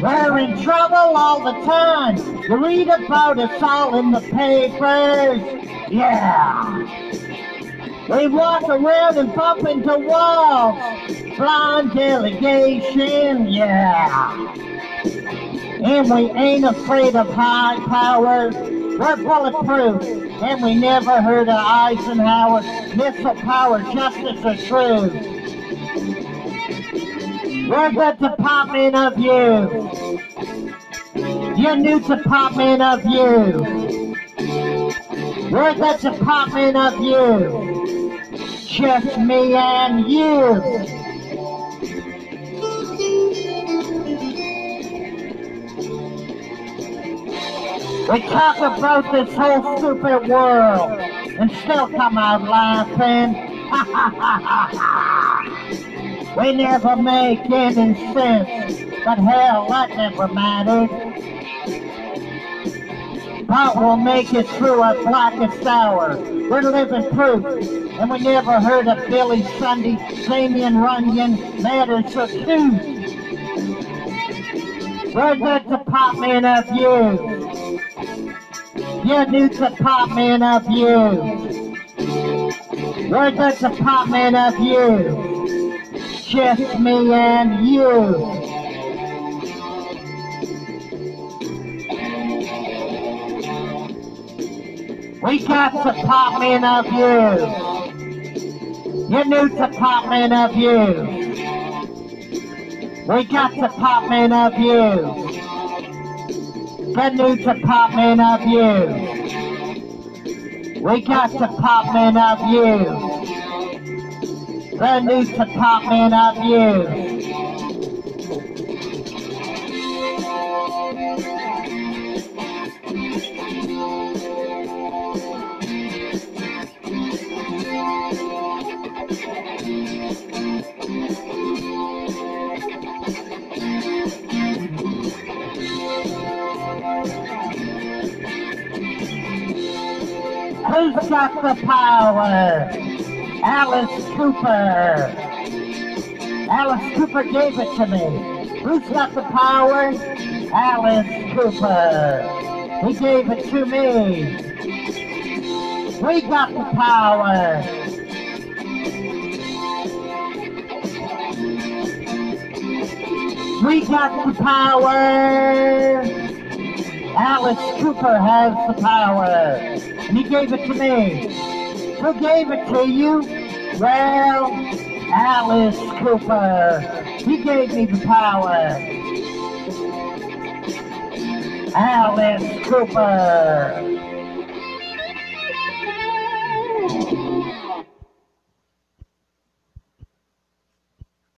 We're in trouble all the time. You read about us all in the papers. Yeah. We walk around and bump into walls. Blind delegation, yeah. And we ain't afraid of high power. We're bulletproof, and we never heard of Eisenhower. Missile power, justice, or truth. We're the Department of You. Your new Department of You. We're the Department of You. Just me and you. We talk about this whole stupid world and still come out laughing. We never make any sense, but hell, that never mattered. But we'll make it through our blackest hour. We're living proof, and we never heard of Billy Sunday, Damien Runyon, Matters of Truth. We're the Department of You. Your new Department of You. We're the Department of You. Just me and you. We got Department of You. Your new Department of You. We got Department of You. The new Department of You. We got Department of You. The new Department of You. Who's got the power? Alice Cooper. Alice Cooper gave it to me. Who's got the power? Alice Cooper. He gave it to me. We got the power. We got the power. Alice Cooper has the power. And he gave it to me. Who gave it to you? Well, Alice Cooper. He gave me the power. Alice Cooper.